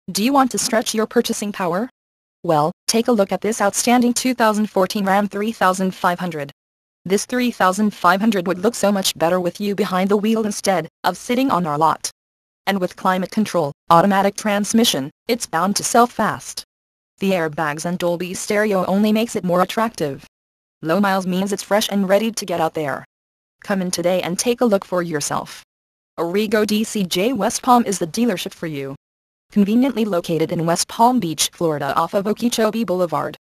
Do you want to stretch your purchasing power? Well, take a look at this outstanding 2014 Ram 3500. This 3500 would look so much better with you behind the wheel instead of sitting on our lot. And with climate control, automatic transmission, it's bound to sell fast. The airbags and Dolby stereo only makes it more attractive. Low miles means it's fresh and ready to get out there. Come in today and take a look for yourself. Arrigo DCJ West Palm is the dealership for you. Conveniently located in West Palm Beach, Florida off of Okeechobee Boulevard.